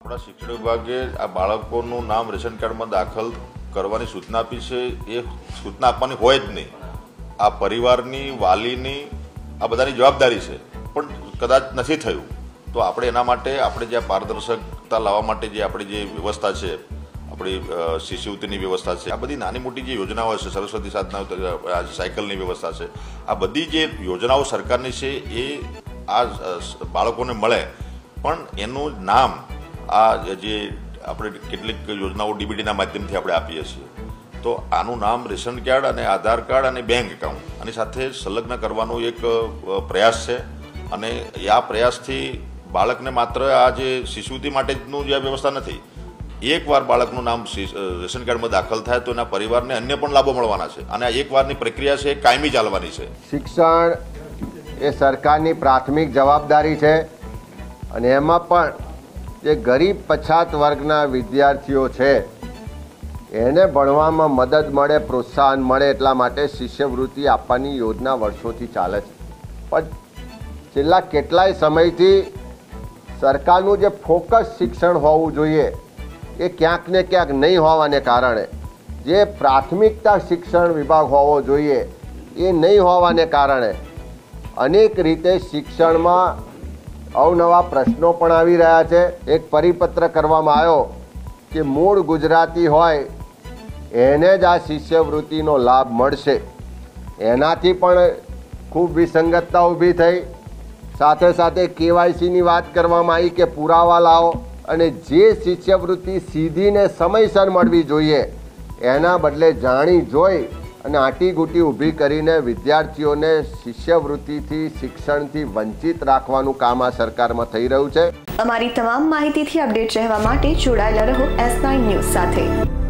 આપણા શિક્ષણ વિભાગે આ બાળકોનું નામ રેશન કાર્ડમાં દાખલ કરવાની સૂચના આપી છે। એ સૂચના આપવાની હોય જ નહીં, આ પરિવારની, વાલીની, આ બધાની જવાબદારી છે, પણ કદાચ નથી થયું તો આપણે એના માટે આપણે જે પારદર્શકતા લાવવા માટે જે આપણી જે વ્યવસ્થા છે, આપણી શિષ્યવૃત્તિની વ્યવસ્થા છે, આ બધી નાની મોટી જે યોજનાઓ છે, સરસ્વતી સાધના, સાયકલની વ્યવસ્થા છે, આ બધી જે યોજનાઓ સરકારની છે એ આ બાળકોને મળે, પણ એનું નામ આ જે આપણે કેટલીક યોજનાઓ ડીબીટીના માધ્યમથી આપણે આપીએ છીએ, તો આનું નામ રેશન કાર્ડ અને આધાર કાર્ડ અને બેંક એકાઉન્ટ આની સાથે સંલગ્ન કરવાનો એક પ્રયાસ છે। અને આ પ્રયાસથી બાળકને માત્ર આ જે શિશુવૃત્તિ માટેનું જે વ્યવસ્થા નથી, એકવાર બાળકનું નામ રેશન કાર્ડમાં દાખલ થાય તો એના પરિવારને અન્ય પણ લાભો મળવાના છે, અને આ એકવારની પ્રક્રિયા છે, કાયમી ચાલવાની છે। શિક્ષણ એ સરકારની પ્રાથમિક જવાબદારી છે, અને એમાં પણ જે ગરીબ પછાત વર્ગના વિદ્યાર્થીઓ છે એને ભણવામાં મદદ મળે, પ્રોત્સાહન મળે, એટલા માટે શિષ્યવૃત્તિ આપવાની યોજના વર્ષોથી ચાલે છે। પણ છેલ્લા કેટલાય સમયથી સરકારનું જે ફોકસ શિક્ષણ હોવું જોઈએ એ ક્યાંક ને ક્યાંક નહીં હોવાને કારણે, જે પ્રાથમિકતા શિક્ષણ વિભાગ હોવો જોઈએ એ નહીં હોવાને કારણે અનેક રીતે શિક્ષણમાં અવનવા પ્રશ્નો પણ આવી રહ્યા છે। એક પરિપત્ર કરવામાં આવ્યો કે મૂળ ગુજરાતી હોય એને જ આ શિષ્યવૃત્તિનો લાભ મળશે, એનાથી પણ ખૂબ વિસંગતતા ઊભી થઈ। સાથે સાથે KYCની વાત કરવામાં આવી કે પુરાવા લાવો, અને જે શિષ્યવૃત્તિ સીધીને સમયસર મળવી જોઈએ એના બદલે જાણી જોઈ અને આંટીઘૂંટી ઊભી કરીને વિદ્યાર્થીઓને શિષ્યવૃત્તિથી, શિક્ષણથી વંચિત રાખવાનું કામ આ સરકારમાં થઈ રહ્યું છે। અમારી તમામ માહિતીથી અપડેટ રહેવા માટે જોડાયેલા રહો S9 ન્યૂઝ સાથે।